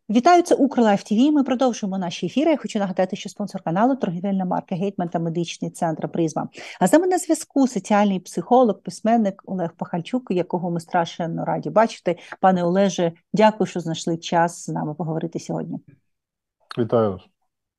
Вітаю, це Укрлайф ТВ. Ми продовжуємо наші ефіри. Я хочу нагадати, що спонсор каналу – торгівельна марка «Гетьман» та медичний центр «Призма». А з нами на зв'язку соціальний психолог, письменник Олег Пахальчук, якого ми страшенно раді бачити. Пане Олеже, дякую, що знайшли час з нами поговорити сьогодні. Вітаю вас.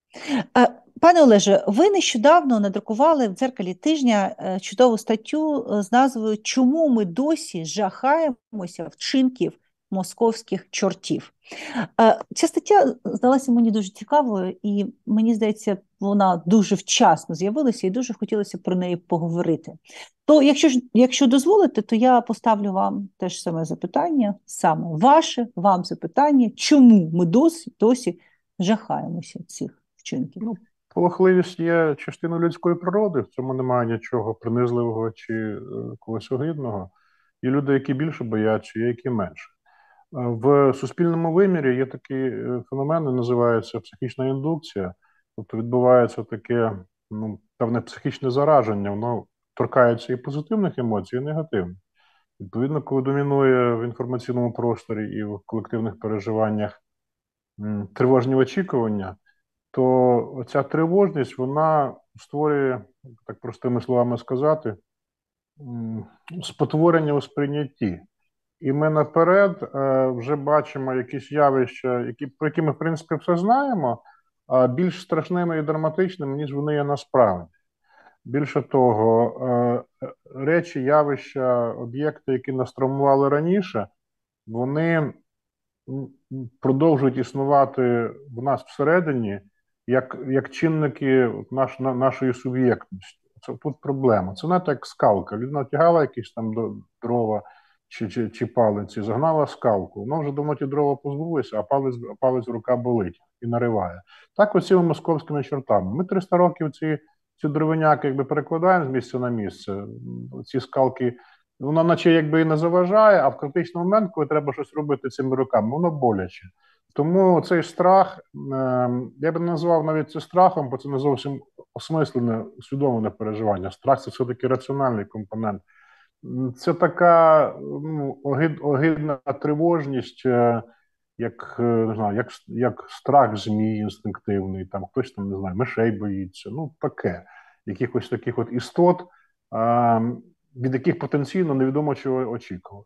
Пане Олеже, ви нещодавно надрукували в «Дзеркалі тижня» чудову статтю з назвою «Чому ми досі жахаємося вчинків московських чортів?». Ця стаття здалася мені дуже цікавою, і мені здається, вона дуже вчасно з'явилася, і дуже хотілося про неї поговорити. То, якщо дозволите, то я поставлю вам теж саме запитання, саме ваше, вам запитання, чому ми досі жахаємося цих вчинків? Полохливість є частиною людської природи, в цьому немає нічого принизливого чи когось огидного. Є люди, які більше бояться, є які менше. В суспільному вимірі є такий феномен, називається психічна індукція. Тобто відбувається таке певне психічне зараження, воно торкається і позитивних емоцій, і негативних. Відповідно, коли домінує в інформаційному просторі і в колективних переживаннях тривожні очікування, то ця тривожність, вона створює, так простими словами сказати, спотворення у сприйнятті. І ми наперед вже бачимо якісь явища, про які ми, в принципі, все знаємо, а більш страшними і драматичними, ніж вони є насправді. Більше того, речі, явища, об'єкти, які нас травмували раніше, вони продовжують існувати в нас всередині, як чинники нашої суб'єктності. Це тут проблема. Це не так, як скалка. Людина тягала якісь там дрова чи палиці, загнала скалку. Вона вже давно ті дрова позбулися, а палець рука болить і нариває. Так оціми московськими чортами. Ми 300 років ці дровиняки якби перекладаємо з місця на місце. Ці скалки, вона наче якби і не заважає, а в критичний момент, коли треба щось робити цими руками, воно боляче. Тому цей страх, я би не назвав навіть це страхом, бо це не зовсім осмислене, усвідомлене переживання. Страх – це все-таки раціональний компонент. Це така огидна тривожність, як, не знаю, як страх змій інстинктивний, там хтось там, не знаю, мишей боїться, таке. Якихось таких от істот, від яких потенційно невідомо чого очікувати.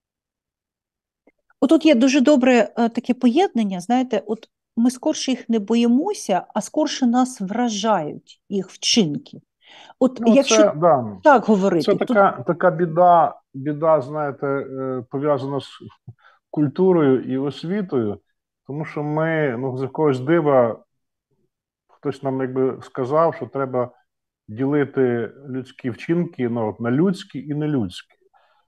Отут є дуже добре таке поєднання, знаєте, от ми скорше їх не боїмося, а скорше нас вражають їх вчинки. От якщо так говорити. Це така біда, знаєте, пов'язана з культурою і освітою, тому що ми, з якогось дива, хтось нам якби сказав, що треба ділити людські вчинки на людські і нелюдські.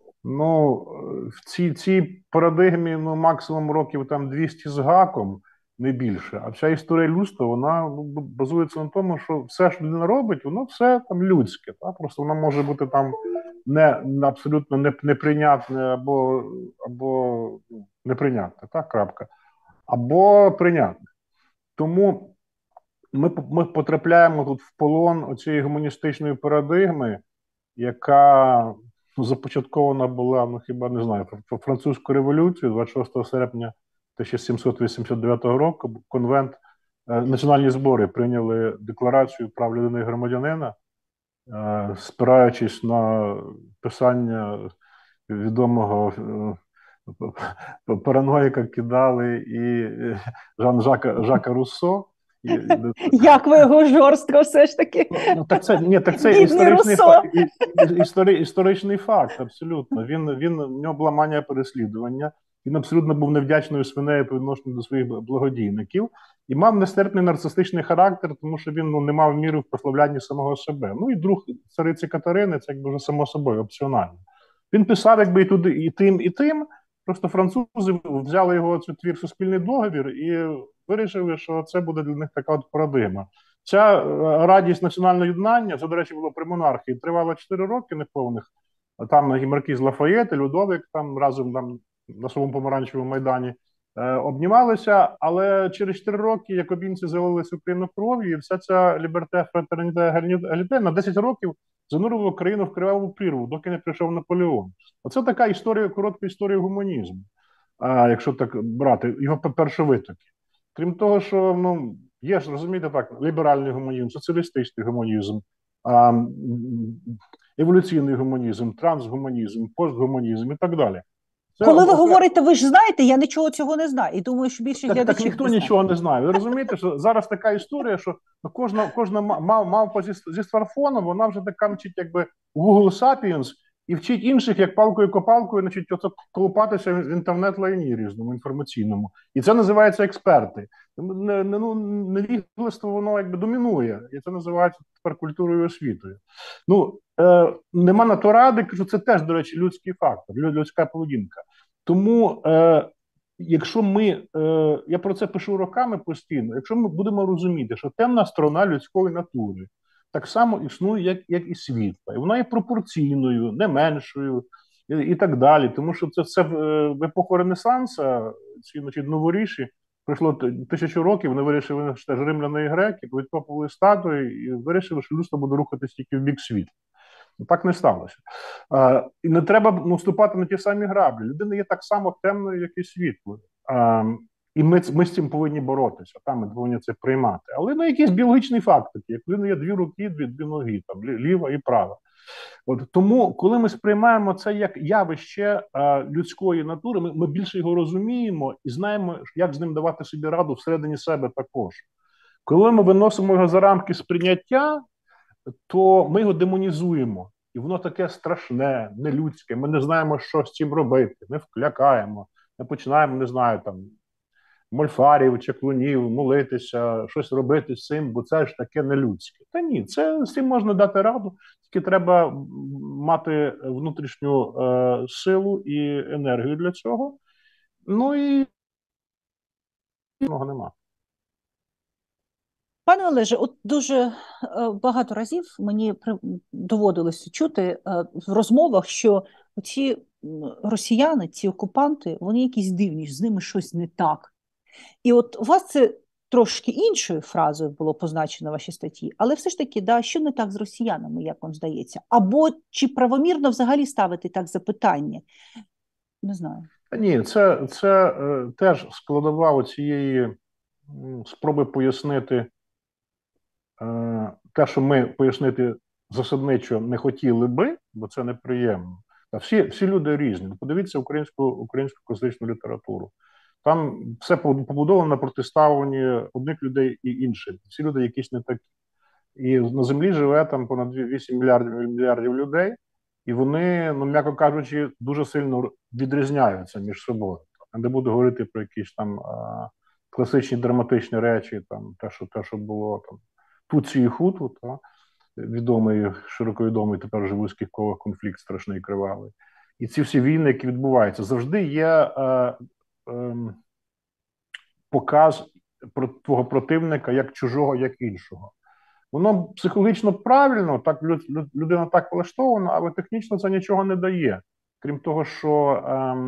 В цій парадигмі максимум років там 200 з гаком, не більше. А вся історія людства, вона базується на тому, що все, що людина робить, воно все там людське. Так? Просто воно може бути там абсолютно неприйнятне або неприйнятне, так, крапка. Або прийнятне. Тому ми потрапляємо тут в полон оцієї гуманістичної парадигми, яка започаткована була, хіба не знаю, французьку революцію 26 серпня 1789 року. Конвент, національні збори прийняли декларацію прав людини і громадянина, спираючись на писання відомого параноїка Кідали і Жака Руссо. Як ви його жорстко все ж таки? Це історичний факт, абсолютно. В нього була манія переслідування, він абсолютно був невдячною свинею по відношенню до своїх благодійників і мав нестерпний нарцистичний характер, тому що він не мав міри в прославлянні самого себе. І друг цариці Катерини, це якби вже само собою, опціонально. Він писав якби і тим, просто французи взяли його цей твір «Суспільний договір» і вирішили, що це буде для них така от парадигма. Ця радість національного єднання, це, до речі, було при монархії, тривало 4 роки неповних. Там і маркіз Лафаєт, і Людовик там разом на своєму помаранчевому майдані обнімалися, але через 4 роки якобінці залилися Україну кров'ю, і вся ця ліберте, фратерніте, егаліте на 10 років занурила країну в криваву прірву, доки не прийшов Наполеон. Оце така історія, коротка історія гуманізму. якщо так брати, його першовитоки. Крім того, що ну, є ж, розумієте, так, ліберальний гуманізм, соціалістичний гуманізм, еволюційний гуманізм, трансгуманізм, постгуманізм і так далі. Це Коли ви говорите, ви ж знаєте, я нічого цього не знаю. І думаю, що більшість так глядачів ніхто не знає. нічого не знає. Ви розумієте, що зараз така історія, що кожна мавпа зі смартфоном, вона вже така, значить, якби Google Sapiens, і вчить інших, як палкою-копалкою, значить, оце колупатися в інтернет-лайні різному, інформаційному. І це називається експерти. Ну, невігластво, воно якби домінує. І це називається тепер культурою і освітою. Ну, нема на то ради, кажу, це теж, до речі, людський фактор, людська поведінка. Тому якщо я про це пишу роками постійно, якщо ми будемо розуміти, що темна сторона людської натури так само існує, як і світла, і вона є пропорційною, не меншою, і так далі. Тому що це все в епоху Ренесанса, ці значить, новоріші, пройшло 1000 років, вони вирішили, що ж римляни і греки, повідкопували статуї і вирішили, що людство буде рухатись тільки в бік світла. Так не сталося. І не треба наступати на ті самі граблі. Людина є так само темною, як і світлою. І ми з цим повинні боротися. Там ми повинні це приймати. Але ну, якийсь біологічний факт, як людина є дві руки, дві ноги, там, ліва і права. От, тому, коли ми сприймаємо це як явище людської натури, ми більше його розуміємо і знаємо, як з ним давати собі раду всередині себе також. Коли ми виносимо його за рамки сприйняття, то ми його демонізуємо. І воно таке страшне, нелюдське. Ми не знаємо, що з цим робити. Ми вклякаємо, ми починаємо, не знаю, там, мольфарів, чаклунів, молитися, щось робити з цим, бо це ж таке нелюдське. Та ні, з цим можна дати раду, тільки треба мати внутрішню силу і енергію для цього. Ну і нема. Пане Олеже, от дуже багато разів мені доводилося чути в розмовах, що ці росіяни, ці окупанти, вони якісь дивні, з ними щось не так. І от у вас це трошки іншою фразою було позначено в вашій статті, але все ж таки, да, що не так з росіянами, як вам здається? Або чи правомірно взагалі ставити так запитання? Не знаю. Ні, це теж складова цієї спроби пояснити те, що ми пояснити засадничо не хотіли би, бо це неприємно. Всі люди різні. Подивіться українську класичну літературу. Там все побудовано на протиставленні одних людей і інших. Всі люди якісь не такі. І на землі живе там понад 8 мільярдів людей, і вони, ну м'яко кажучи, дуже сильно відрізняються між собою. Я не буду говорити про якісь там класичні драматичні речі, там те, що було там Туці і Хуту, відомий, широко відомий тепер вже в вузьких колах конфлікт страшний кривавий. І ці всі війни, які відбуваються, завжди є показ про твого противника як чужого, як іншого. Воно психологічно правильно, так людина так влаштована, але технічно це нічого не дає. Крім того, що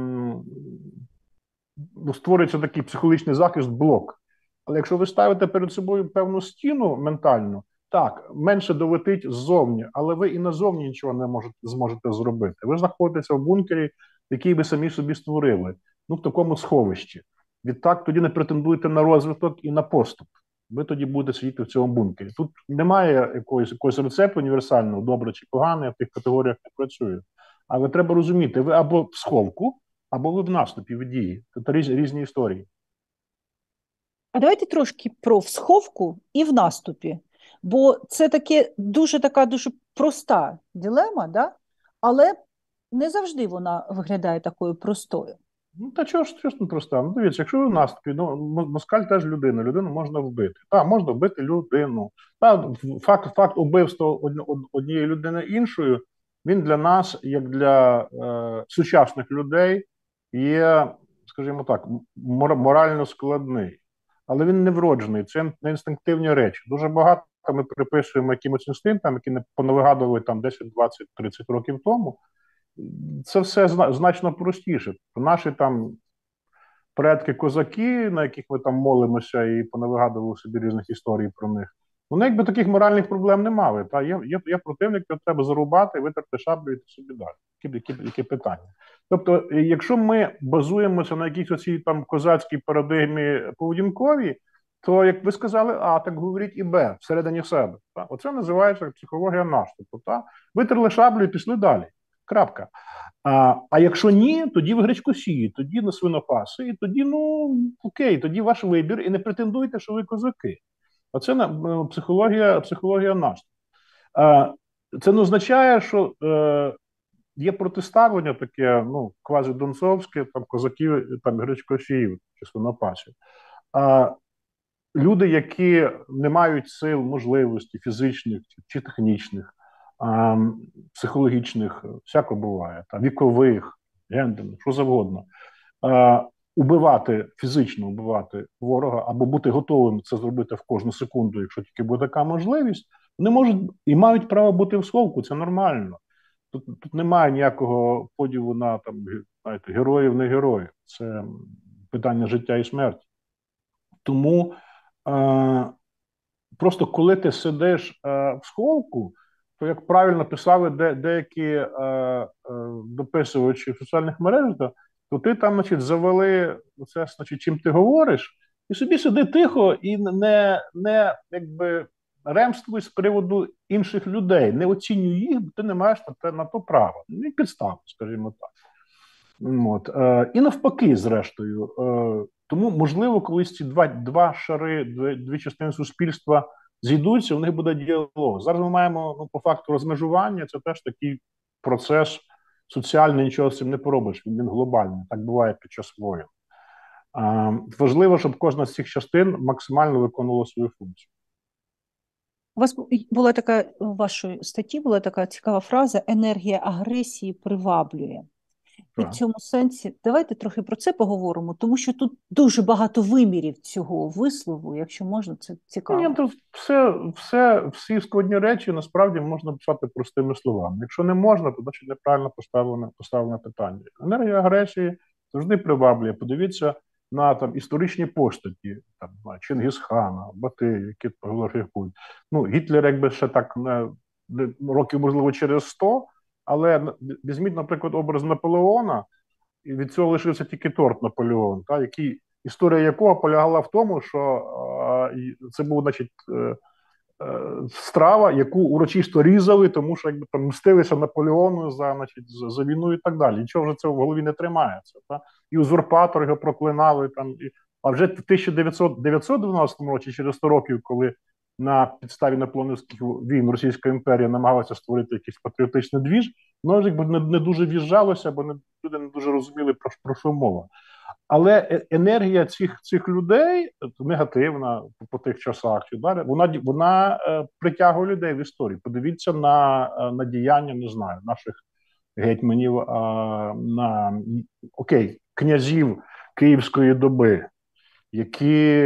створюється такий психологічний захист, блок. Але якщо ви ставите перед собою певну стіну ментальну, так, менше долетить ззовні, але ви і назовні нічого не зможете зробити. Ви знаходитеся в бункері, який ви самі собі створили, ну в такому сховищі. Відтак тоді не претендуєте на розвиток і на поступ. Ви тоді будете сидіти в цьому бункері. Тут немає якогось рецепту універсального, добре чи погане, я в тих категоріях не працюю. Але треба розуміти, ви або в сховку, або ви в наступі, в дії. Це різні історії. А давайте трошки про всховку і в наступі. Бо це така дуже проста дилема, да? Але не завжди вона виглядає такою простою. Ну, та чого ж не проста? Ну, дивіться, якщо ви в наступі, ну, москаль теж людину можна вбити. Так, можна вбити людину. Так, факт убивства однієї людини іншою, він для нас, як для сучасних людей, є, скажімо так, морально складний. Але він не вроджений, це не інстинктивні речі. Дуже багато ми приписуємо якимось інстинктам, які не понавигадували там 10, 20, 30 років тому. Це все значно простіше. Наші там предки-козаки, на яких ми там молимося і понавигадували собі різних історій про них, вони якби таких моральних проблем не мали. Є противник, його треба зарубати, витерти шаблю і йти собі далі. Яке питання? Тобто, якщо ми базуємося на якійсь оцій там козацькій парадигмі поведінковій, то, як ви сказали, А, так говоріть і Б всередині себе. Так? Оце називається психологія наступу. Так? Витерли шаблю і пішли далі. Крапка. А якщо ні, тоді ви гречкосії, тоді на свинопаси, і тоді, ну, окей, тоді ваш вибір, і не претендуйте, що ви козаки. Оце психологія наступу. Це не означає, що є протиставлення таке, ну, квазідонцовське, там, козаків, там, гречкосіїв, чи свинопасів. Люди, які не мають сил, можливостей фізичних чи технічних, психологічних, всяко буває, там, вікових, гендерних, що завгодно, фізично убивати ворога, або бути готовим це зробити в кожну секунду, якщо тільки буде така можливість, вони можуть і мають право бути в сховку, це нормально. Тут немає ніякого поділу на там, знаєте, героїв, не героїв. Це питання життя і смерті. Тому просто коли ти сидиш в сховку, то, як правильно писали деякі дописувачі в соціальних мережах, то ти там, значить, завели це, значить, чим ти говориш, і собі сиди тихо і не якби ремствуй з приводу інших людей, не оцінюй їх, бо ти не маєш на то права. Не підстав, скажімо так. От. І навпаки, зрештою. Тому, можливо, колись ці два шари, дві частини суспільства зійдуться, у них буде діалог. Зараз ми маємо, ну, по факту розмежування, це теж такий процес соціальний, нічого з цим не поробиш, він глобальний, так буває під час воєн. Важливо, щоб кожна з цих частин максимально виконувала свою функцію. У вас була така, у вашій статті була така цікава фраза «енергія агресії приваблює». І в цьому сенсі давайте трохи про це поговоримо, тому що тут дуже багато вимірів цього вислову, якщо можна, це цікаво. Ні, то всі складні речі насправді можна писати простими словами. Якщо не можна, то значить неправильно поставлене питання. Енергія агресії завжди приваблює. Подивіться на там історичні постаті, там Чингісхана, Батия, які глорифікують. Ну, Гітлер, якби ще так років, можливо, через 100, але візьміть, наприклад, образ Наполеона, і від цього лишився тільки торт Наполеон, історія якого полягала в тому, що це був, значить, страва, яку урочисто різали, тому що якби там мстилися Наполеону за війну і так далі. Нічого вже цього в голові не тримається. І узурпатори його проклинали. А вже в 1912 році, через 100 років, коли на підставі наполеонівських війн Російська імперія намагалася створити якийсь патріотичний двіж, воно якби не дуже в'їжджалося, бо люди не дуже розуміли, про що мова. Але енергія цих людей негативна по тих часах, вона притягує людей в історії. Подивіться на діяння, не знаю, наших гетьманів, князів Київської доби, які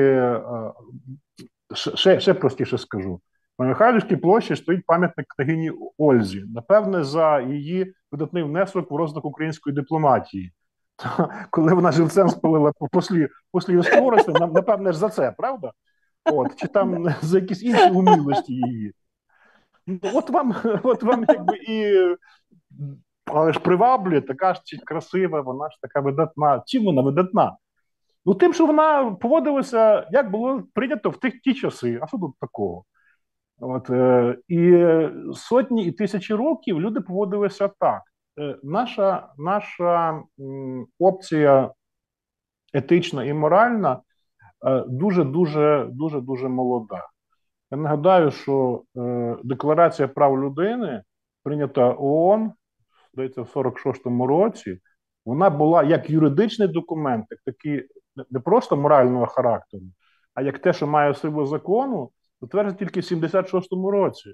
ще простіше скажу. На Михайлівській площі стоїть пам'ятник княгині Ользі. Напевне, за її видатний внесок в розвиток української дипломатії. Коли вона живцем спалила послів Скорости, напевне ж за це, правда? Чи там за якісь інші умілості її. От вам якби і... Але ж приваблює, така ж красива, вона ж така видатна. Чим вона видатна? Ну, тим, що вона поводилася, як було прийнято в ті часи. А що тут такого? І сотні і тисячі років люди поводилися так. Наша опція етична і моральна дуже молода. Я нагадаю, що Декларація прав людини, прийнята ООН, здається, в 46-му році, вона була як юридичний документ, як такий не просто морального характеру, а як те, що має силу закону, утверджено тільки в 76-му році.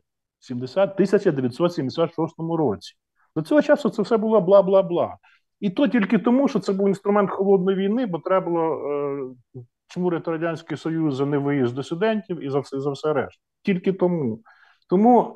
1976 році. До цього часу це все було бла-бла-бла. І то тільки тому, що це був інструмент холодної війни, бо треба було чмурити Радянський Союз за невиїзд дисидентів і за все решта. Тільки тому. Тому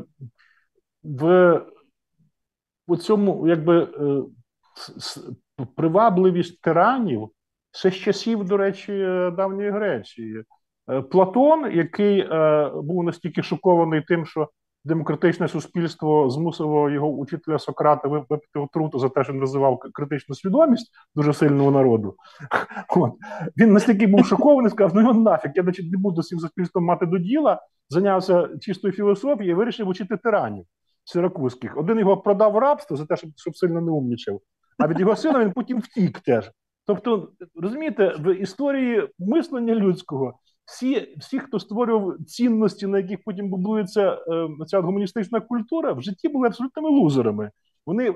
в цьому якби привабливість тиранів ще з часів, до речі, давньої Греції. Платон, який був настільки шокований тим, що демократичне суспільство змусило його учителя Сократа випити отруту за те, що він розвивав критичну свідомість дуже сильного народу. От. Він настільки був шокований, сказав, ну його нафіг, я значить, не буду з цим суспільством мати до діла, зайнявся чистою філософією і вирішив учити тиранів сиракузьких. Один його продав в рабство за те, щоб сильно не умнічав, а від його сина він потім втік теж. Тобто, розумієте, в історії мислення людського всі, хто створював цінності, на яких потім будується ця гуманістична культура, в житті були абсолютними лузерами. Вони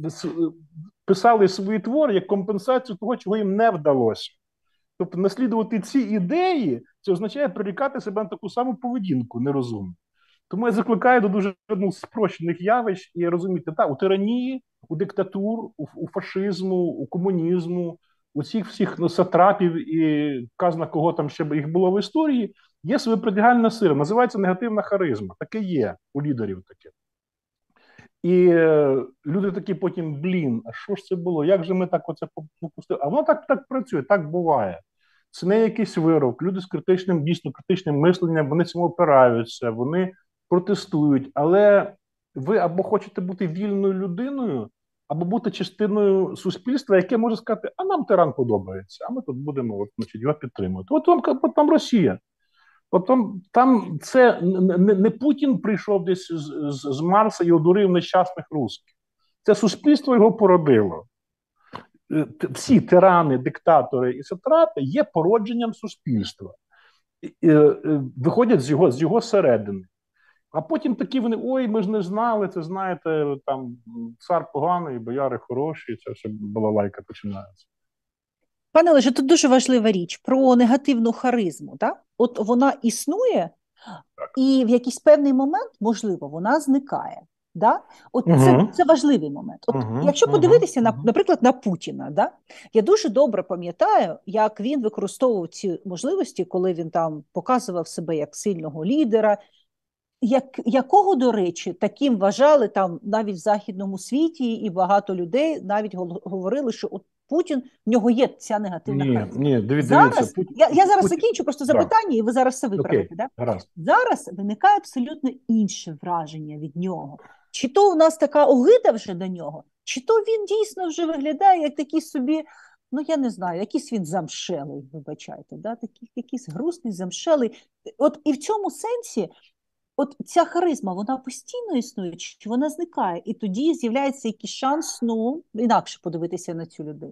писали свої твори як компенсацію того, чого їм не вдалося. Тобто наслідувати ці ідеї, це означає прирікати себе на таку саму поведінку нерозумну. Тому я закликаю до дуже спрощених явищ і розуміти, у тиранії, у диктатур, у фашизму, у комунізму, у цих всіх сатрапів і казна кого там ще їх було в історії, є своя притягальна сила, називається негативна харизма. Таке є у лідерів таке. І люди такі потім, а що ж це було, як же ми так оце попустили? А воно так працює, так буває. Це не якийсь вирок. Люди з критичним, дійсно критичним мисленням, вони цьому опираються, вони протестують. Але ви або хочете бути вільною людиною, або бути частиною суспільства, яке може сказати, а нам тиран подобається, а ми тут будемо його підтримувати. От там Росія. Там це не Путін прийшов десь з Марса і одурив нещасних русських. Це суспільство його породило. Всі тирани, диктатори і сатрапи є породженням суспільства. Виходять з його середини. А потім такі вони, ой, ми ж не знали, це знаєте, там цар поганий, бояри хороші, це все балалайка починається. Пане Олеже, тут дуже важлива річ про негативну харизму. Так? От вона існує, так. І в якийсь певний момент, можливо, вона зникає. Да? От це важливий момент. От якщо подивитися, наприклад, на Путіна, да? Я дуже добре пам'ятаю, як він використовував ці можливості, коли він там показував себе як сильного лідера, якого, до речі, таким вважали там навіть в західному світі, і багато людей навіть говорили, що от Путін, в нього є ця негативна харизма. Ні, дивіться. Я зараз закінчу просто запитання, і ви зараз все виправите. Да? Зараз виникає абсолютно інше враження від нього. Чи то у нас така огида вже до нього, чи то він дійсно вже виглядає як такий собі, ну я не знаю, якийсь він замшелий, вибачайте, да? Такий якийсь грустний, замшелий. От і в цьому сенсі от ця харизма, вона постійно існує, чи вона зникає? І тоді з'являється якийсь шанс, інакше подивитися на цю людину.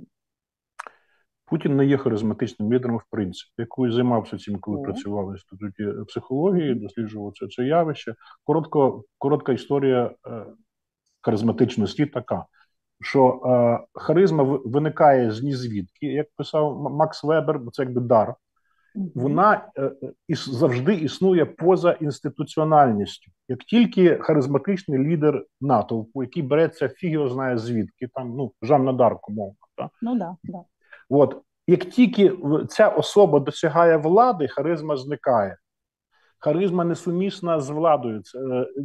Путін не є харизматичним лідером, в принципі. Якою займався цим, коли працював в інституті психології, досліджував це явище. Коротка історія харизматичності така, що харизма виникає з нізвідки, як писав Макс Вебер, бо це якби дар. Вона завжди існує поза інституціональністю. Як тільки харизматичний лідер натовпу, який береться фіг його знає звідки, там, Жанна Дарк, умовно. Да. От, як тільки ця особа досягає влади, харизма зникає. Харизма несумісна з владою. Це,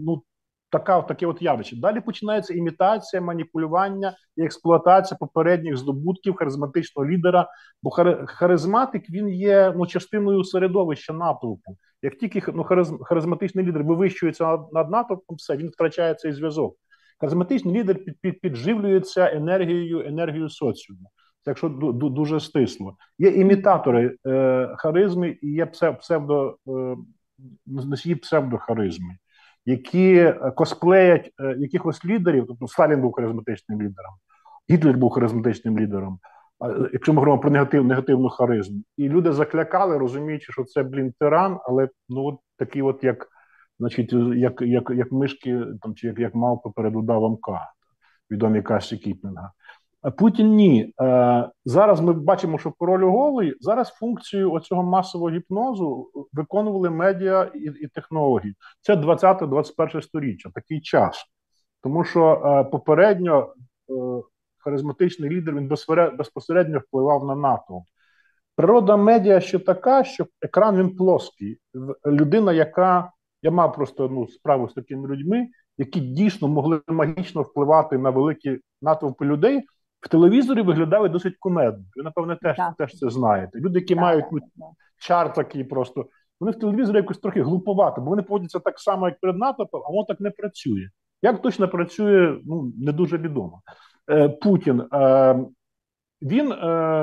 таке от явище. Далі починається імітація, маніпулювання і експлуатація попередніх здобутків харизматичного лідера, бо харизматик, він є частиною середовища натовпу. Як тільки харизматичний лідер вивищується над натовпом, все, він втрачає цей зв'язок. Харизматичний лідер підживлюється енергією соціуму. Це якщо дуже стисло. Є імітатори харизми і є носії псевдохаризми, які косплеять якихось лідерів, тобто Сталін був харизматичним лідером, Гітлер був харизматичним лідером, якщо ми говоримо про негативну харизму. І люди заклякали, розуміючи, що це, тиран, але такий от, як мишки, там, чи як мавпи перед удавом К, відомі каші Кіплінга. А Путін ні. Зараз ми бачимо, що король голий, зараз функцію оцього масового гіпнозу виконували медіа і технології. Це 20-21 сторіччя, такий час. Тому що попередньо харизматичний лідер, він безпосередньо впливав на НАТО. Природа медіа ще така, що екран він плоский. Людина, я мав просто справу з такими людьми, які дійсно могли магічно впливати на великі натовпи людей, в телевізорі виглядали досить кумедно. Ви, напевне, теж це знаєте. Люди, які мають чар такий просто. вони в телевізорі якось трохи глуповато, бо вони поводяться так само, як перед натовпом, а воно так не працює. Як точно працює, ну, не дуже відомо. Путін, він,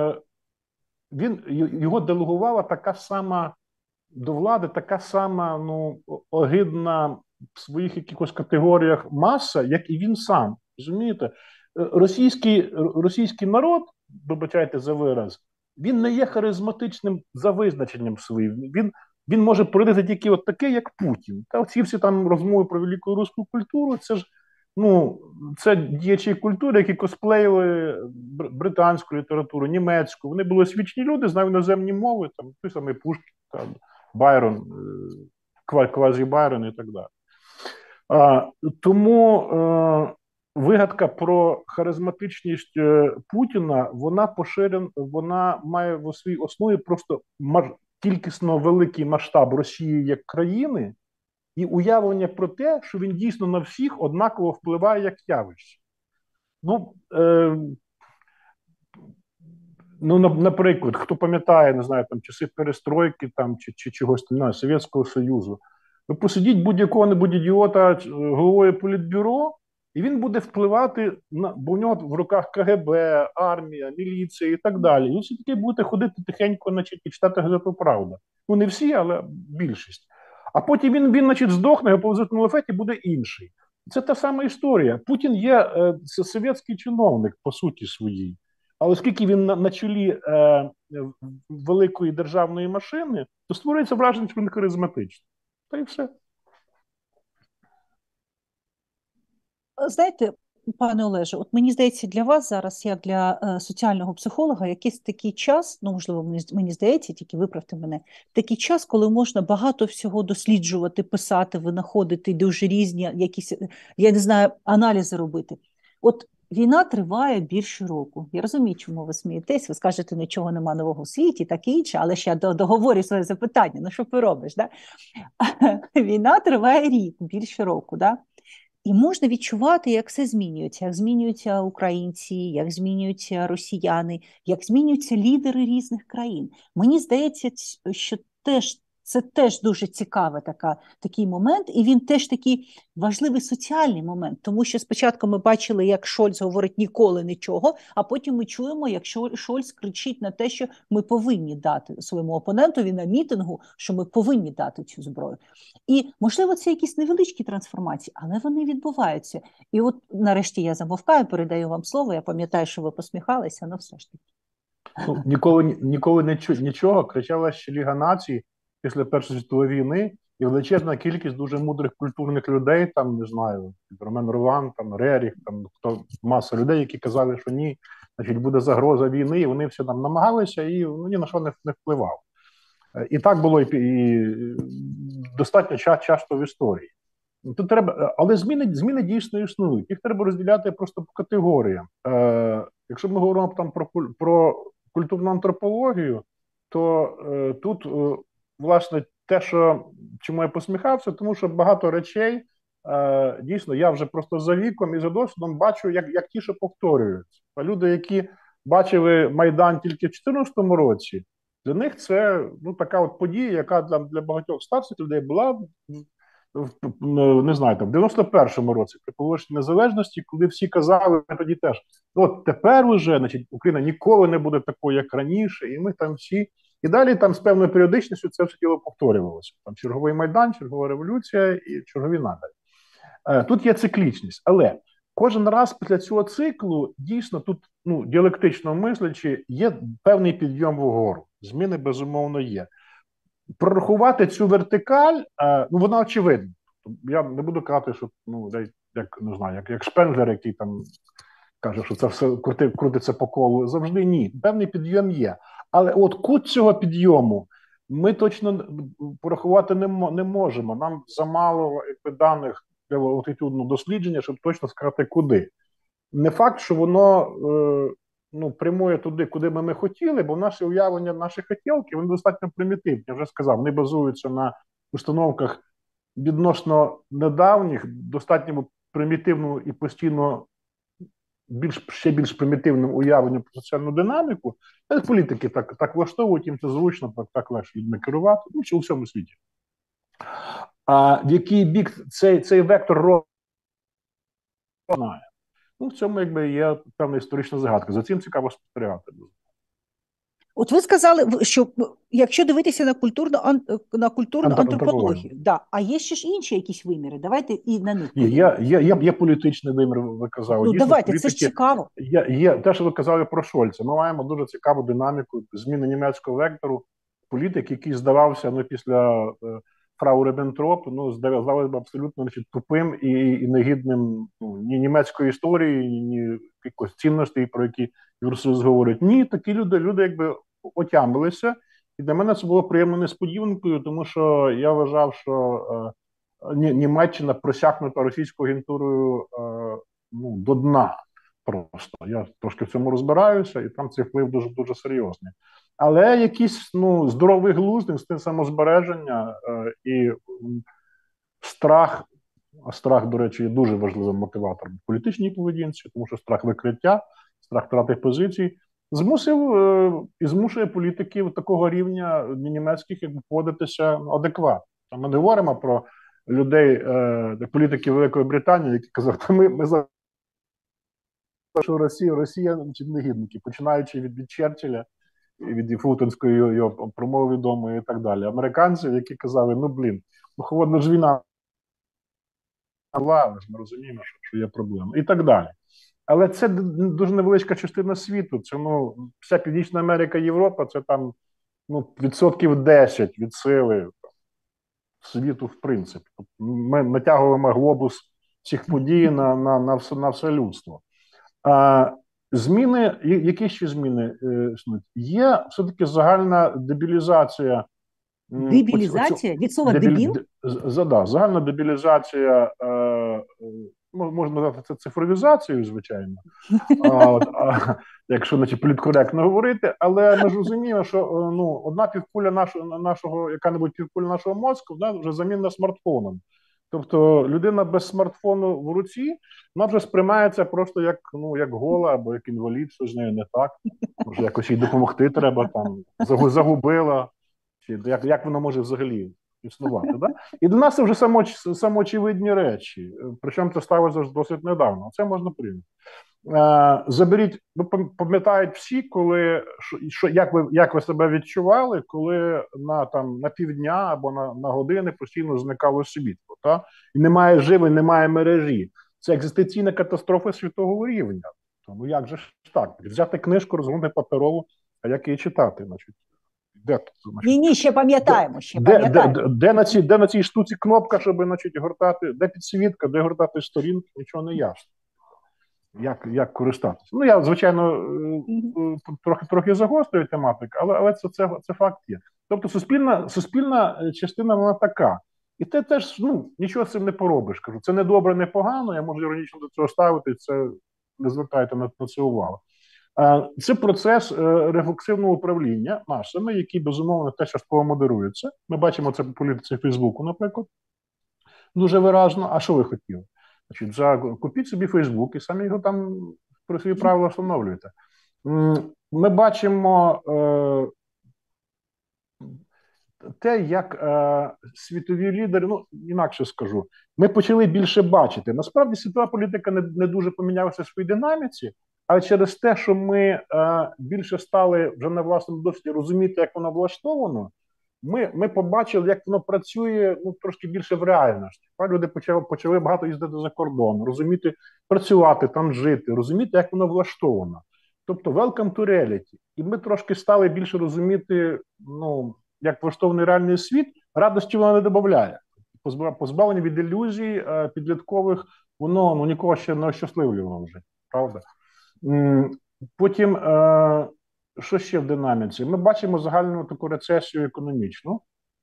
його делегувала така сама до влади, така сама, ну, огидна в своїх якихось категоріях маса, як і він сам. Розумієте? Російський народ, вибачайте за вираз, він не є харизматичним за визначенням своїм. Він може породити тільки от такий, як Путін. Та ці всі там розмови про велику руську культуру, це ж, ну, це діячі культури, які косплеїли британську літературу, німецьку. Вони були освічені люди, знали іноземні мови, там той самий Пушкін, там, Байрон, квазі Байрон і так далі. Тому вигадка про харизматичність Путіна, вона має в своїй основі просто кількісно великий масштаб Росії як країни і уявлення про те, що він дійсно на всіх однаково впливає як явище. Наприклад, хто пам'ятає, не знаю, там часи перестройки там, чи чогось там, Совєтського Союзу, ви посидіть будь-якого-небудь ідіота головою політбюро, і він буде впливати, бо у нього в руках КГБ, армія, міліція і так далі. І ви все-таки будете ходити тихенько, значить, і читати газету «Правда». Ну, не всі, але більшість. А потім він значить, здохне, його повезуть на лафеті, буде інший. Це та сама історія. Путін є совєтський чиновник, по суті своїй. А оскільки він на чолі великої державної машини, то створюється враження, що він харизматичний. Та й все. Знаєте, пане Олеже, от мені здається, для вас зараз, як для соціального психолога, якийсь такий час, ну, можливо, мені здається, тільки виправте мене, такий час, коли можна багато всього досліджувати, писати, винаходити дуже різні якісь, я не знаю, аналізи робити. От війна триває більше року. Я розумію, чому ви смієтесь, ви скажете, нічого нема нового у світі, так і інше, але ще я договорю своє запитання, ну що ти робиш, да? Війна триває рік, більше року, да? І можна відчувати, як все змінюється, як змінюються українці, як змінюються росіяни, як змінюються лідери різних країн. Мені здається, що це теж дуже цікавий такий момент, і він теж такий важливий соціальний момент, тому що спочатку ми бачили, як Шольц говорить ніколи нічого, а потім ми чуємо, як Шольц кричить на те, що ми повинні дати своєму опонентові на мітингу, що ми повинні дати цю зброю. І, можливо, це якісь невеличкі трансформації, але вони відбуваються. І от нарешті я замовкаю, передаю вам слово, я пам'ятаю, що ви посміхалися, але все ж таки. Ну, ніколи нічого, кричала ще Ліга націй після Першої світової війни, і величезна кількість дуже мудрих культурних людей, там, не знаю, Ромен Ролан, там, Реріх, там, маса людей, які казали, що ні, значить, буде загроза війни, і вони всі там намагалися, і ні на що не впливав. І так було і достатньо часто в історії. Тут треба, але зміни дійсно існують. Їх треба розділяти просто по категоріям. Якщо ми говоримо там про культурну антропологію, то тут, власне, те, чому я посміхався, тому що багато речей, дійсно, я вже просто за віком і за досвідом бачу, як ті, що повторюються. А люди, які бачили Майдан тільки в 2014 році, для них це така от подія, яка для багатьох старших людей була, не знаю, там, в 91-му році, при поголошенні незалежності, коли всі казали тоді теж, от тепер уже, значить, Україна ніколи не буде такою, як раніше, і ми там всі. І далі там з певною періодичністю це все діло повторювалося. Там черговий Майдан, чергова революція і чергові надалі. Тут є циклічність, але кожен раз після цього циклу дійсно тут, діалектично мислячи, є певний підйом вгору. Зміни, безумовно, є. Прорахувати цю вертикаль, вона очевидна. Я не буду казати, що як не знаю, як Шпенглер, який там каже, що це все крутиться по колу. Завжди ні. Певний підйом є. Але от кут цього підйому ми точно порахувати не можемо. Нам замало даних для латитюдного дослідження, щоб точно сказати, куди. Не факт, що воно прямує туди, куди ми хотіли, бо наші уявлення, наші хотілки, вони достатньо примітивні. Я вже сказав, вони базуються на установках відносно недавніх, достатньо примітивного і постійно ще більш примітивним уявленням про соціальну динаміку, але політики так влаштовують, їм це зручно, так легше людьми керувати, ну, чи у всьому світі. А в який бік цей вектор розвитку? Ну, в цьому якби є певна історична загадка. За цим цікаво спостерігати. От ви сказали, що якщо дивитися на культурну антропологію, да, а є ще ж інші якісь виміри. Давайте і на них подивимося. Є політичний вимір, ви казали. Ну, дійсно, давайте, це ж цікаво. Є те, що ви казали про Шольца. Ми маємо дуже цікаву динаміку зміни німецького вектору. Політик, який здавався після фрау Ріббентроп, здавалося б абсолютно тупим і негідним ні німецької історії, ні якихось цінностей, про які Юрсус говорить. Ні, такі люди якби отямилися. І для мене це було приємною несподіванкою, тому що я вважав, що Німеччина просякнута російською агентурою до дна просто. Я трошки в цьому розбираюся, і там цей вплив дуже серйозний. Але якийсь здоровий глузд, інстинкт самозбереження і страх, а страх, до речі, є дуже важливим мотиватором в політичній поведінці, тому що страх викриття, страх втрати позицій, змушує політиків такого рівня німецьких поводитися адекватно. Ми не говоримо про людей, політиків Великої Британії, які казали, ми за що Росія негідники, починаючи від Черчилля, від Фултонської його промови відомої і так далі. Американці, які казали, холодна ж війна, але ж ми розуміємо, що є проблема. І так далі. Але це дуже невеличка частина світу. Це вся Північна Америка, Європа, це там 10% від сили світу, в принципі. Ми натягуємо глобус цих подій на все людство. Зміни, які ще зміни існують? Є все-таки загальна дебілізація. Дебілізація? Від слова дебіл? Загальна дебілізація, можна назвати це цифровізацією, звичайно, якщо політкоректно говорити, але ми ж розуміємо, що одна півкуля нашого, яка-небудь півкуля нашого мозку, вже замінена смартфоном. Тобто людина без смартфону в руці, вона вже сприймається просто як гола або як інвалід, що з нею не так. Може, якось їй допомогти треба, загубила, чи як вона може взагалі існувати. Да? І до нас це вже самоочевидні речі, причому це сталося досить недавно. Це можна прийняти. Заберіть, пам'ятають всі, як ви себе відчували, коли на півдня або на години постійно зникало світло. Та? І немає живлень, немає мережі. Це екзистенційна катастрофа світового рівня. Тому як же ж так? Взяти книжку, розгорнути паперову, а як її читати? Ні, ще пам'ятаємо. Де на цій штуці кнопка, щоб гортати, де підсвітка, де гортати сторінки, нічого не ясно. Як користатися? Я, звичайно, трохи загострюю тематику, але це факт є. Тобто суспільна частина, вона така. І ти теж, нічого з цим не поробиш. Кажу, це не добре, не погано, я можу іронічно до цього ставити, це не звертайте на це увагу. Це процес рефлексивного управління масами, який, безумовно, теж частково модерується. Ми бачимо це по політиці Фейсбуку, наприклад, дуже виразно. А що ви хотіли? Купіть собі Фейсбук і самі його там про свої правила встановлюєте. Ми бачимо те, як світові лідери, інакше скажу, ми почали більше бачити. Насправді світова політика не дуже помінялася в своїй динаміці, але через те, що ми більше стали вже на власному досвіді розуміти, як воно влаштовано, ми побачили, як воно працює трошки більше в реальності. Люди почали багато їздити за кордон, розуміти, працювати там, жити, розуміти, як воно влаштовано. Тобто welcome to reality. І ми трошки стали більше розуміти, як влаштований реальний світ, радості воно не додає. Позбавлення від ілюзій підліткових, воно нікого ще не ощасливлювало вже, правда? Потім, що ще в динаміці? Ми бачимо загальну таку рецесію економічну.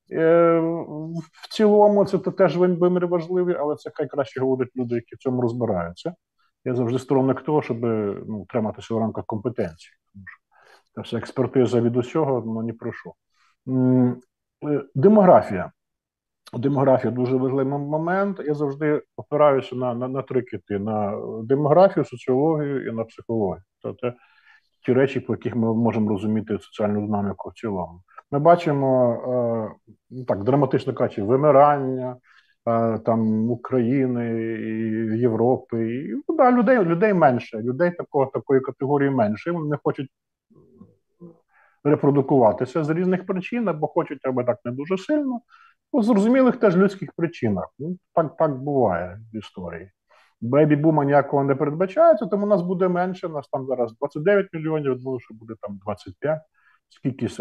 В цілому це теж вимір важливий, але це хай краще говорять люди, які в цьому розбираються. Я завжди сторонник того, щоб триматися в рамках компетенції. Тому що та вся експертиза від усього, ні про що. Демографія. демографія дуже важливий момент. Я завжди опираюся на три кити: на демографію, соціологію і на психологію. Тобто ті речі, по яких ми можемо розуміти соціальну динаміку в цілому. Ми бачимо так, драматично кажучи, вимирання там України, і Європи. І, ну, да, людей менше, людей такої категорії менше. Вони не хочуть репродукуватися з різних причин, або хочуть, або так не дуже сильно. По зрозумілих теж людських причинах. Ну, так буває в історії. Бейбі-бума ніякого не передбачається, тому у нас буде менше, у нас там зараз 29 мільйонів, думаю, що буде там 25, скількись,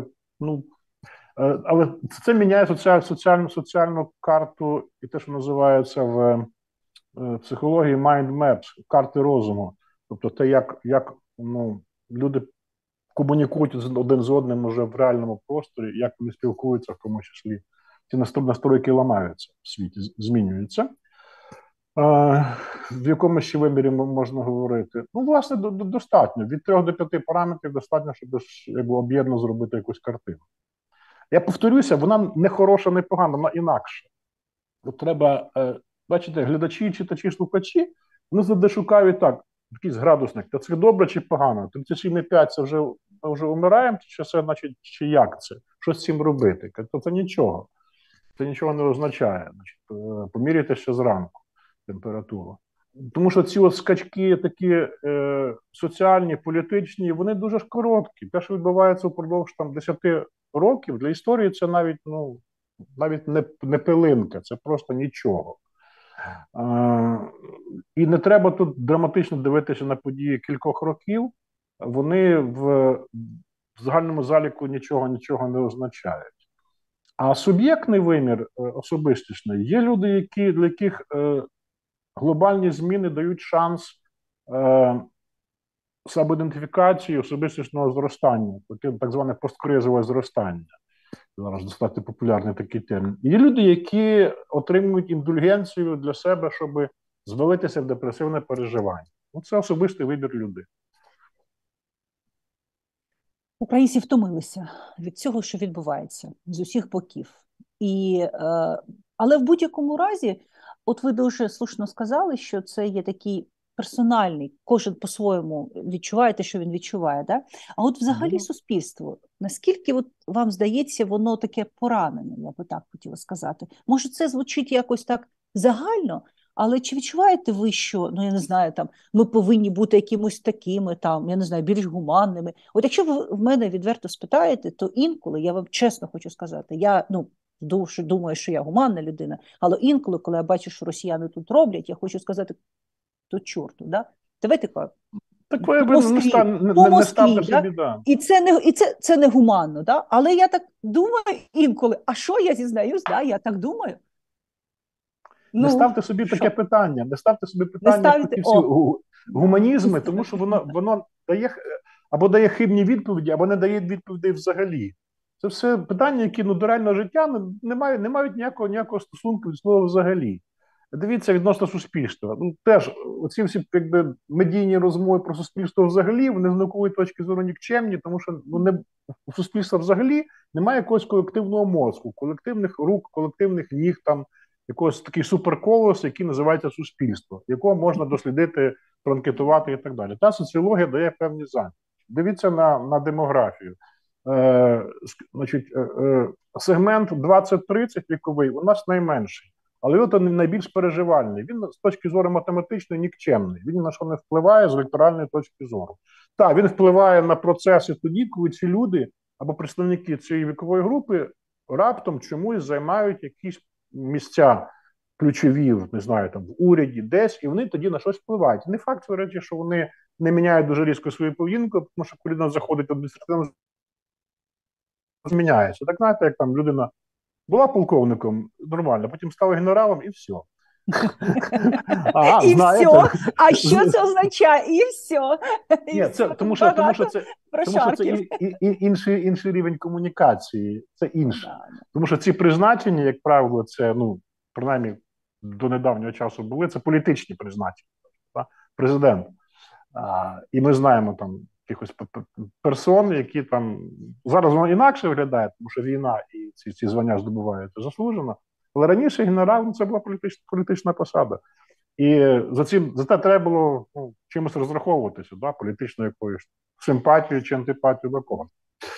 але це міняє соціальну карту і те, що називається в психології mind maps, карти розуму. Тобто те, як люди комунікують один з одним уже в реальному просторі, як вони спілкуються, в тому числі ці настройки ламаються в світі, змінюються. В якому ще вимірі можна говорити? Ну, власне, достатньо. Від 3 до 5 параметрів достатньо, щоб об'єднано зробити якусь картину. Я повторюся, вона не хороша, не погана, вона інакша. От треба, бачите, глядачі, читачі, слухачі, вони завжди шукають так, якийсь градусник, то це добре чи погано? 37,5 це вже умираємо, чи це, значить, чи як це? Що з цим робити? То це нічого. Це нічого не означає. Значить, поміряйте ще зранку температуру. Тому що ці от скачки такі соціальні, політичні, вони дуже ж короткі. Те, що відбувається впродовж 10 років, для історії це навіть не пилинка, це просто нічого. І не треба тут драматично дивитися на події кількох років. Вони в загальному заліку нічого не означають. А суб'єктний вимір особистісний, є люди, для яких глобальні зміни дають шанс самоідентифікації, особистісного зростання, так зване посткризове зростання. Зараз достатньо популярний такий термін. Є люди, які отримують індульгенцію для себе, щоб звалитися в депресивне переживання. Це особистий вибір людини. Українці втомилися від цього, що відбувається з усіх боків. Але в будь-якому разі, от ви дуже слушно сказали, що це є такий персональний, кожен по-своєму відчуває те, що він відчуває. Да? А от взагалі суспільство, наскільки от вам здається, воно таке поранене, я би так хотіла сказати. Може, це звучить якось так загально, але чи відчуваєте ви, що, я не знаю, ми повинні бути якимось такими, я не знаю, більш гуманними? От якщо ви в мене відверто спитаєте, то інколи, я вам чесно хочу сказати, я, думаю, що я гуманна людина, але інколи, коли я бачу, що росіяни тут роблять, я хочу сказати, то чорту, да? Давайте так. Так ви не ставте собі, да. І це не гуманно, да? Але я так думаю інколи, а що я зізнаюсь, да? Я так думаю. Не ставте собі таке питання, не ставте собі питання про ці всі гуманізми, тому що воно дає хибні відповіді, або не дає відповідей взагалі. Це все питання, які до реального життя не мають ніякого стосунку від слова взагалі. Дивіться, відносно суспільства. Теж оці всі медійні розмови про суспільство взагалі, вони з наукової точки зору нікчемні, тому що у суспільства взагалі немає якогось колективного мозку, колективних рук, колективних ніг, якогось такий суперколос, який називається суспільство, якого можна дослідити, проанкетувати і так далі. Та соціологія дає певні заміри. Дивіться на демографію. Сегмент 20-30 віковий у нас найменший, але він найбільш переживальний. Він з точки зору математичної нікчемний. Він ні на що не впливає з електоральної точки зору. Так, він впливає на процеси тоді, коли ці люди або представники цієї вікової групи раптом чомусь займають якісь місця ключові, не знаю, в уряді, десь, і вони тоді на щось впливають. Не факт, до речі, що вони не міняють дуже різко свою поведінку, тому що коли людина заходить в адміністративну, зміняється. Так знаєте, як людина була полковником, нормально, потім стала генералом і все. І все? А що це означає? І все? Тому що це інший рівень комунікації, це інше. Тому що ці призначення, як правило, це, принаймні, до недавнього часу були, це політичні призначення. Президент. І ми знаємо якихось персон, які зараз воно інакше виглядає, тому що війна і ці звання здобуваються заслужено. Але раніше генерал, ну, це була політична посада. І за те треба було, ну, чимось розраховуватися, да, політичною якоюсь симпатією чи антипатією до когось.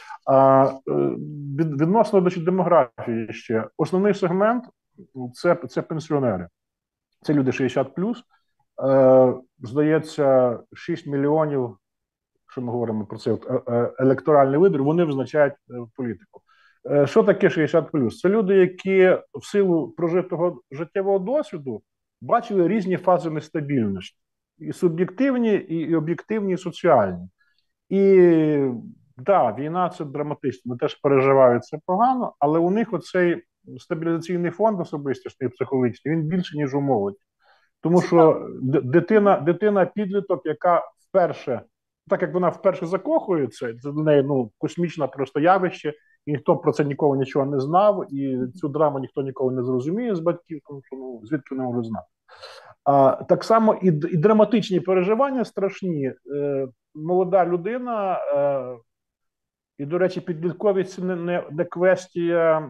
Відносно до демографії ще, основний сегмент це пенсіонери. Це люди 60+. Здається, 6 мільйонів, що ми говоримо про це, електоральний вибір, вони визначають політику. Що таке 60+? Це люди, які в силу прожитого життєвого досвіду бачили різні фази нестабільності. І суб'єктивні, і об'єктивні, і соціальні. І да, війна це драматично, вони теж переживають це погано, але у них оцей стабілізаційний фонд особистісний, психологічний, він більше, ніж у молоді. Тому що дитина підліток, яка вперше, так як вона вперше закохується, це для неї, ну, космічне просто явище, і ніхто про це ніколи нічого не знав, і цю драму ніхто ніколи не зрозуміє з батьків, тому що, ну, звідки не можуть знати. Так само і драматичні переживання страшні. Молода людина, і, до речі, підлітковість це не квестія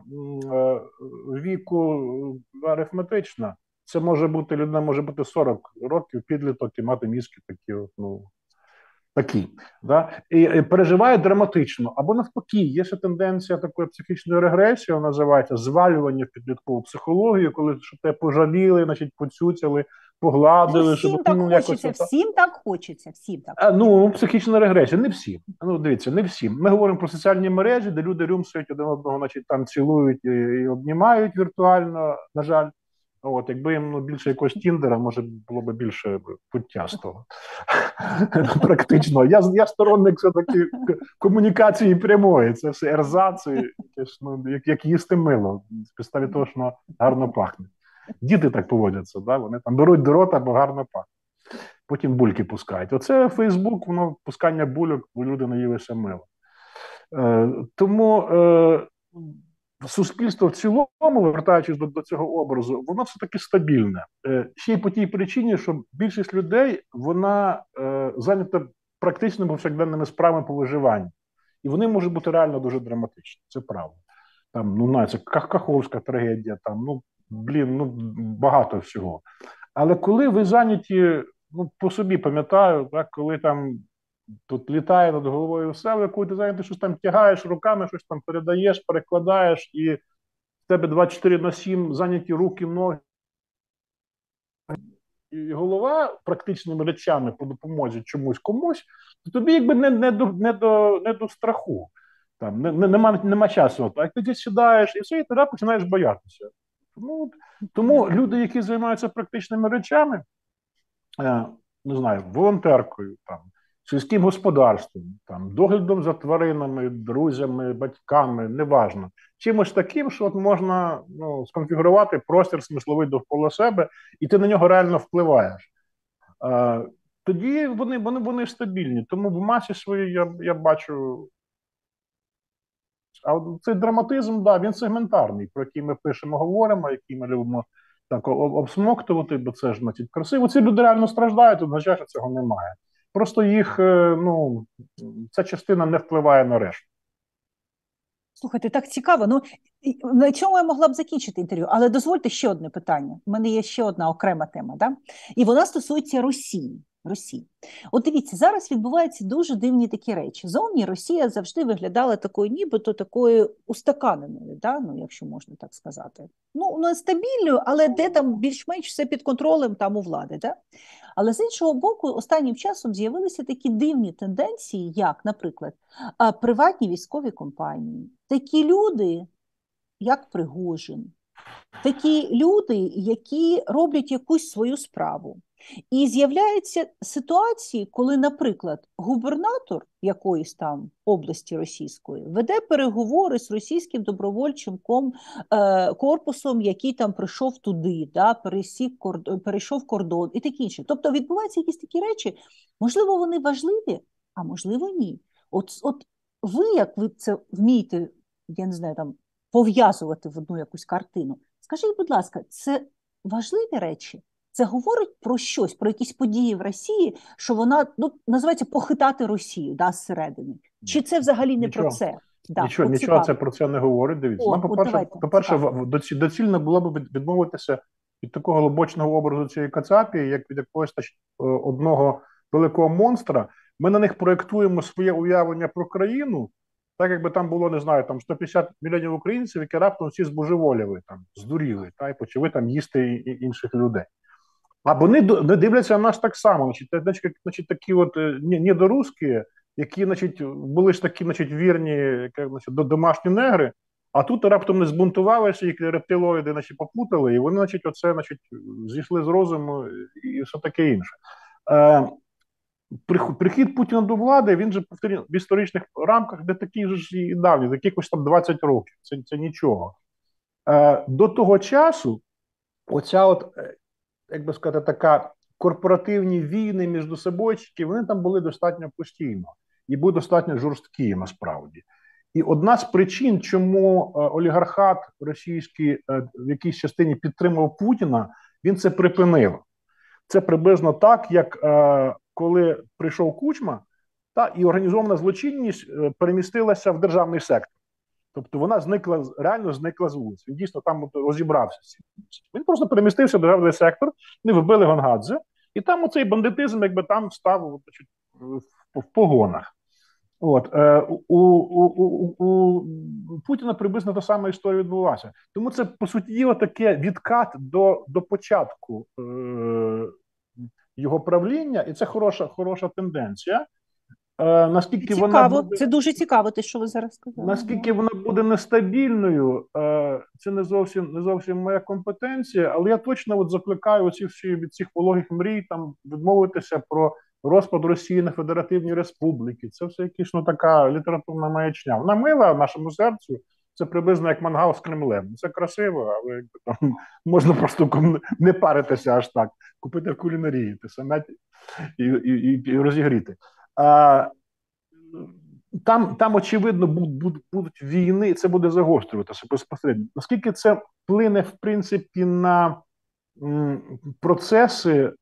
віку арифметична. Це може бути, людина може бути 40 років, підліток і мати мізки такі, ну, такі. Да? І переживає драматично. Або навпаки, є ще тенденція такої психічної регресії, вона називається звалювання в підліткову психологію, коли щоб тебе пожаліли, значить, поцюцяли, погладили. Ну, всім щоб, так ну, хочеться, якось, всім так хочеться, всім так хочеться. Ну, психічна регресія, не всім. Ну, дивіться, не всім. Ми говоримо про соціальні мережі, де люди рюмсують один одного, значить, там цілують і обнімають віртуально, на жаль. От, якби їм, ну, більше якогось Тіндера, може, було б більше пуття з того. Практично. Я сторонник все-таки комунікації прямої. Це все ерзаци, ну, як їсти мило, з підставі того, що воно гарно пахне. Діти так поводяться, да? Вони там беруть до рота, бо гарно пахне. Потім бульки пускають. Оце Фейсбук, воно пускання бульок, бо люди наїлися мило. Тому суспільство в цілому, вертаючись до цього образу, воно все-таки стабільне. Ще й по тій причині, що більшість людей, вона зайнята практичними повсякденними справами по виживанню. І вони можуть бути реально дуже драматичні, це правда. Там, ну, це Каховська трагедія, там, ну, багато всього. Але коли ви зайняті, ну, по собі пам'ятаю, так, коли там тут літає над головою все, коли ти зайнятий, щось там тягаєш руками, щось там передаєш, перекладаєш, і в тебе 24/7 зайняті руки, ноги, і голова практичними речами по допомозі чомусь комусь, то тобі якби не до страху. Там нема часу. Так ти десь сідаєш і все, і тоді починаєш боятися. Тому люди, які займаються практичними речами, не знаю, волонтеркою, там, сільським господарством, там, доглядом за тваринами, друзями, батьками, неважно. Чимось таким, що от можна, ну, сконфігурувати простір смисловий довкола себе, і ти на нього реально впливаєш. Тоді вони стабільні. Тому в масі своїй я бачу. А цей драматизм, да, він сегментарний, про який ми пишемо, говоримо, який ми любимо так обсмоктувати, бо це ж, значить, красиво. Ці люди реально страждають, означає, що цього немає. Просто їх, ну, ця частина не впливає на решту. Слухайте, так цікаво. Ну, на чому я могла б закінчити інтерв'ю? Але дозвольте ще одне питання. У мене є ще одна окрема тема, да? І вона стосується Росії. От дивіться, зараз відбуваються дуже дивні такі речі. Зовні Росія завжди виглядала такою, нібито такою устаканеною, да? Ну, якщо можна так сказати. Ну, стабільною, але де там більш-менш все під контролем там у влади. Да? Але з іншого боку, останнім часом з'явилися такі дивні тенденції, як, наприклад, приватні військові компанії. Такі люди, як Пригожин, такі люди, які роблять якусь свою справу. І з'являються ситуації, коли, наприклад, губернатор якоїсь там області російської веде переговори з російським добровольчим корпусом, який там прийшов туди, да, перейшов кордон і таке інше. Тобто відбуваються якісь такі речі, можливо, вони важливі, а можливо, ні. От ви, як ви це вмієте, я не знаю, там, пов'язувати в одну якусь картину, скажіть, будь ласка, це важливі речі? Це говорить про щось, про якісь події в Росії, що вона, ну, називається похитати Росію, да, зсередини. Чи це взагалі не про це? Да, Нічого, це про це не говорить. Дивіться, нам, от давайте, по-перше, доцільно було б відмовитися від такого глибочного образу цієї Кацапії, як від якогось одного великого монстра. Ми на них проєктуємо своє уявлення про країну, так якби там було, не знаю, там 150 мільйонів українців, які раптом всі збожеволіли, там, здуріли, та, і почали там їсти інших людей. А вони дивляться на нас так само, значить такі от недорусські, які, значить, були ж такі, значить, вірні, як, значить, домашні негри, а тут раптом не збунтувалися, їх рептилоїди, значить, попутали, і вони, значить, оце, значить, зійшли з розуму і все таке інше. Прихід Путіна до влади, він же в історичних рамках, де такі ж і давні, за якихось там 20 років, це нічого. До того часу оця от, як би сказати, така корпоративні війни між собойчики, вони там були достатньо постійно і були достатньо жорсткі насправді. І одна з причин, чому олігархат російський в якійсь частині підтримав Путіна, він це припинив. Це приблизно так, як коли прийшов Кучма, і організована злочинність перемістилася в державний сектор. Тобто вона реально зникла з вулиць. Він дійсно там розібрався. Він просто перемістився в державний сектор, не вбили Гонгадзе, і там оцей бандитизм якби там став в погонах. От, у Путіна приблизно та сама історія відбулася. Тому це, по суті діла, таке відкат до початку його правління, і це хороша тенденція. Наскільки цікаво, вона буде, це дуже цікаво, те, що ви зараз сказали. Наскільки вона буде нестабільною, це не зовсім моя компетенція, але я точно от закликаю від цих вологих мрій там відмовитися про розпад Росії на Федеративні Республіки. Це все якась така літературна маячня. Вона мила нашому серцю, це приблизно як мангал з Кремлем. Це красиво, але там можна просто не паритися аж так, купити в кулінарії, те саме і розігріти. Там очевидно, будуть війни, і це буде загострюватися безпосередньо. Наскільки це вплине, в принципі, на процеси,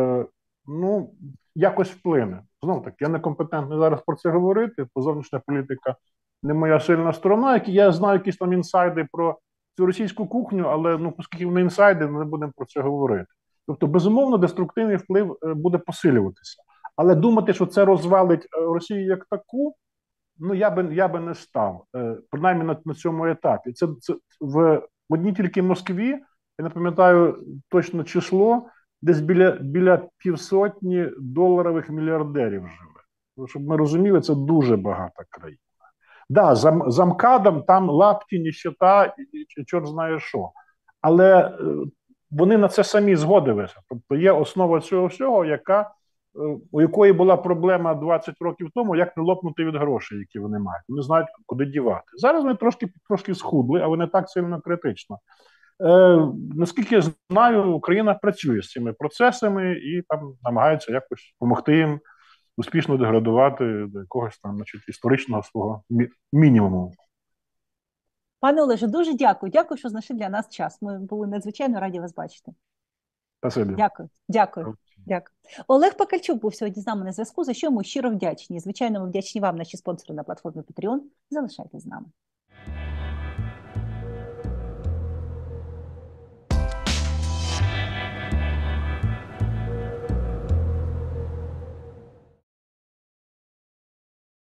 якось вплине. Знову таки, я некомпетентний зараз про це говорити, бо зовнішня політика не моя сильна сторона. Я знаю якісь там інсайди про цю російську кухню, але, оскільки вони інсайди, ми не будемо про це говорити. Тобто, безумовно, деструктивний вплив буде посилюватися. Але думати, що це розвалить Росію як таку, я би не став, принаймні на цьому етапі. Це в одній тільки Москві, я не пам'ятаю точно число, десь біля 500 доларових мільярдерів живе. Щоб ми розуміли, це дуже багата країна. Да, за МКАДом там лапті, ніщета і чорт знає що. Але вони на це самі згодилися. Тобто є основа цього всього, у якої була проблема 20 років тому, як не лопнути від грошей, які вони мають. Вони знають, куди дівати. Зараз вони трошки схудли, але не так сильно критично. Наскільки я знаю, Україна працює з цими процесами і там намагається якось допомогти їм успішно деградувати до якогось там, історичного свого мінімуму. Пане Олеже, дуже дякую. Дякую, що знайшли для нас час. Ми були надзвичайно раді вас бачити. Спасибі. Дякую. Олег Пакальчук був сьогодні з нами на зв'язку, за що ми щиро вдячні. Звичайно, ми вдячні вам, наші спонсори на платформі Patreon. Залишайтесь з нами.